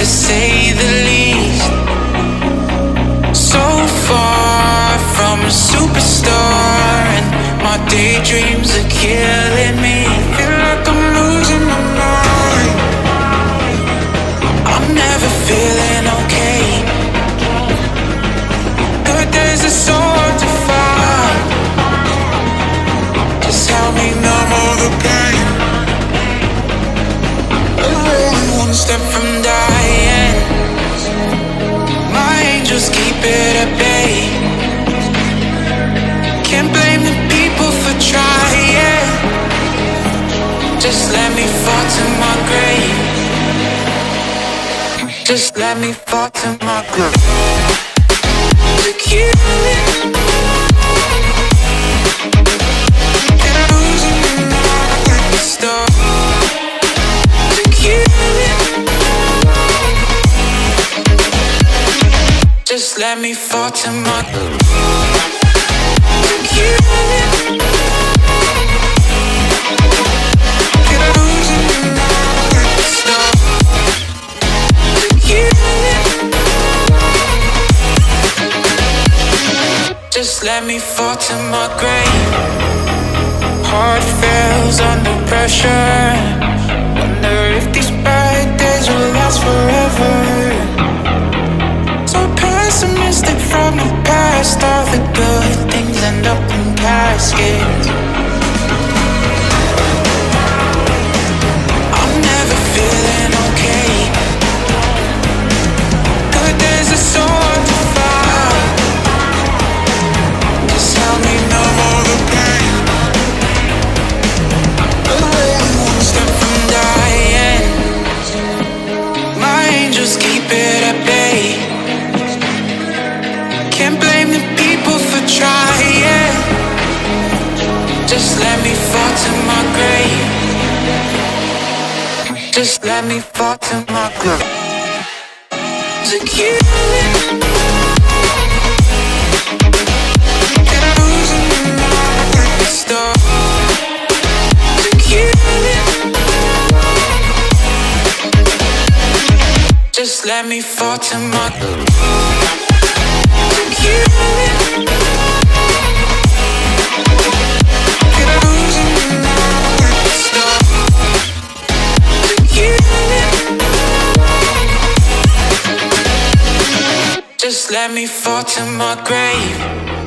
to say the least. So far from a superstar, and my daydreams are killing me. Feel like I'm losing my mind. I'm never feeling okay. Good days are so hard to find. Just help me numb all the pain. One step from dying. My angels keep it at bay. Can't blame the people for trying. Just let me fall to my grave. Just let me fall to my grave. To kill it. And losing my mind like a star. To kill it. Just let me fall to my grave. To kill it. And losing my mind like a star. To kill it. Just let me fall to my grave. Heart fails under pressure. Wonder if these bad days will last forever. So pessimistic from the past. All the good things end up in caskets. I'm never feeling okay. Good days are so hard to find. Just help me numb all the pain. One step from dying. My angels keep it at bay. Can't blame the people for trying. Just let me fall to my grave. Just let me fall to my grave. To kill it. And losing my mind like a star. To kill it. Just let me fall to my grave. To kill it. And losing my mind like a star. To kill it. Just let me fall to my grave.